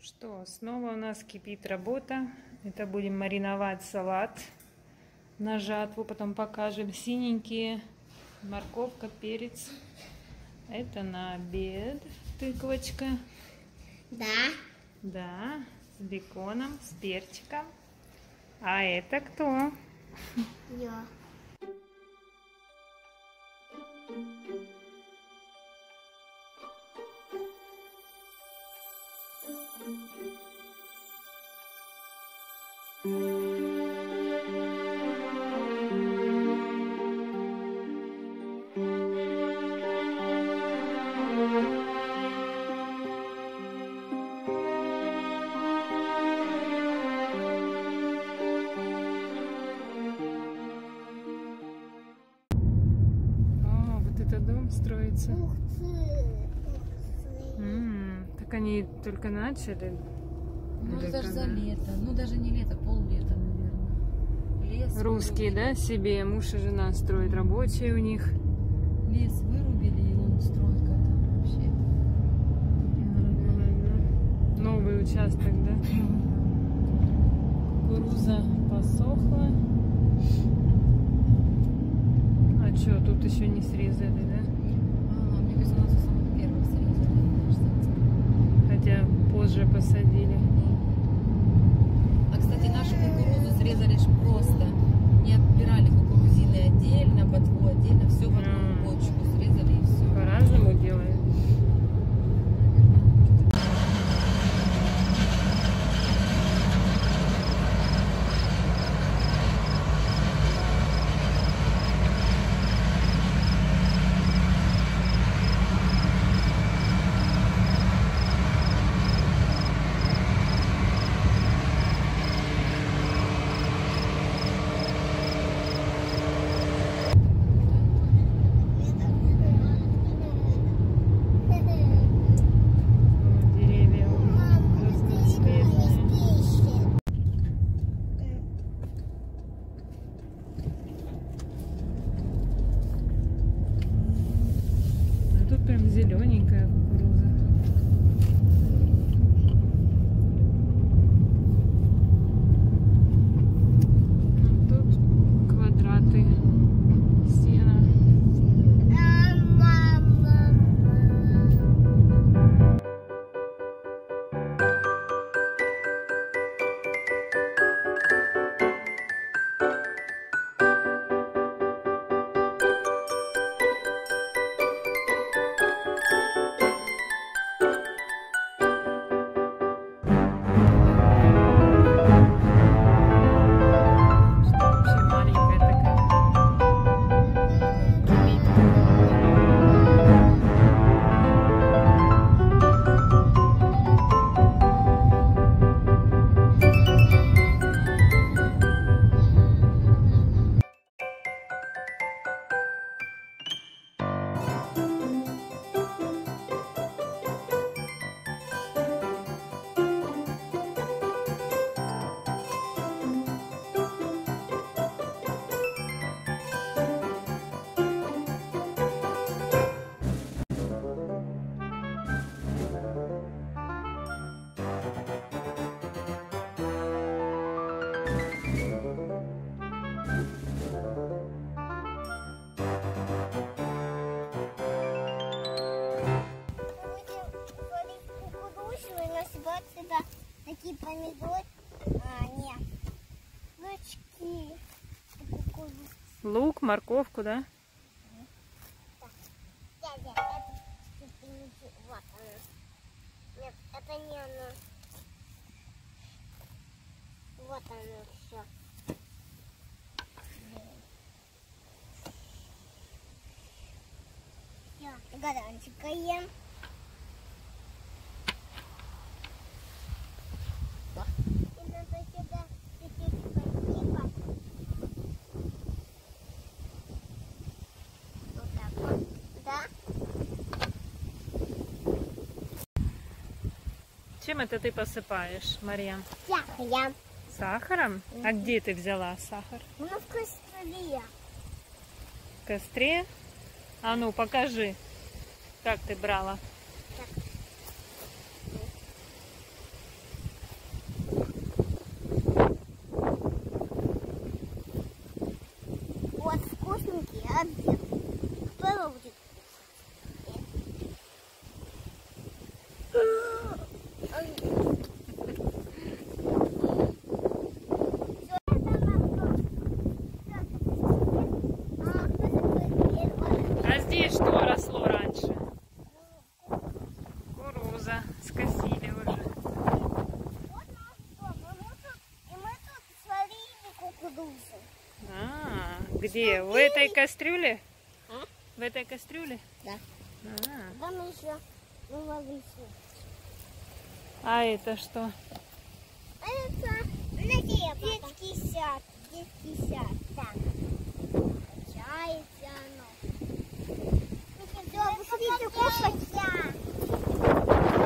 Что, снова у нас кипит работа. Это будем мариновать салат на жатву, потом покажем. Синенькие, морковка, перец. Это на обед тыковочка. Да. Да, с беконом, с перчиком. А это кто? Я. О, вот это дом строится. Ух ты. Так они только начали. Ну, Или это же за когда? лето. Ну, даже не лето, пол-лета, наверное. Лес Русские, да, себе муж и жена строят, рабочие у них. Лес вырубили, и он строит там вообще. Новый участок, да? Кукуруза посохла. А что, тут еще не срезали, да? Мне кажется, у нас у самых первых срезали, мне кажется. Хотя позже посадили. А, кстати, нашу кукурузу срезали ж просто. Не отбирали кукурузины отдельно, ботву отдельно, все в одну бочку срезали и все. По-разному делают. Деревья разноцветные. А тут прям зелененькая кукуруза. А тут квадраты сена. Вообще маленькая такая. Сюда такие помидоры, нет, лучки, Лук, морковку, да? дядя, это вот оно. Нет, это не оно. Вот оно все. Все, горанчикаем. И надо сюда чуть-чуть посыпать. Вот так вот. Да? Чем это ты посыпаешь, Марьям? Сахаром. Сахаром? А где ты взяла сахар? Ну, в кастрюле. В костре? А ну, покажи, как ты брала. Так. Где? В этой кастрюле? А? В этой кастрюле? Да. А, Там еще вывалился. а это что? Это детский сад. Детский сад. Так. Качается оно. Все, кушать.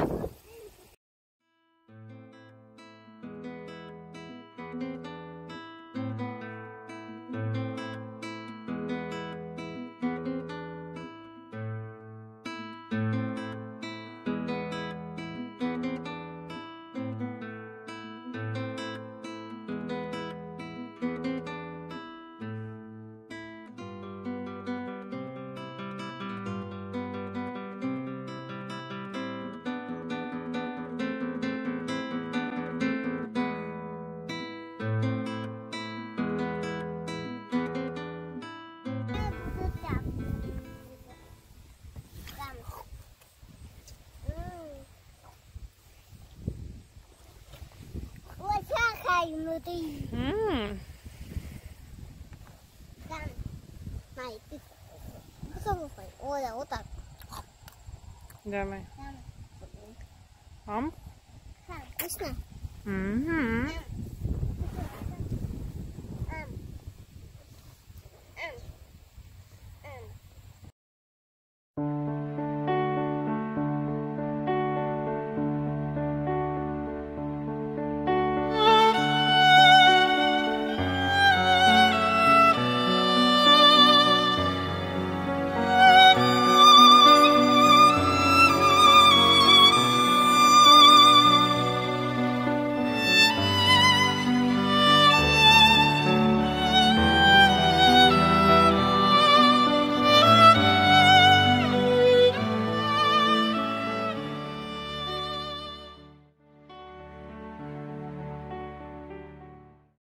Вот такая внутри. Там. Май, ты слушай. Ой, вот так. Давай. Там. Ам? Там. Вкусно? Мгм.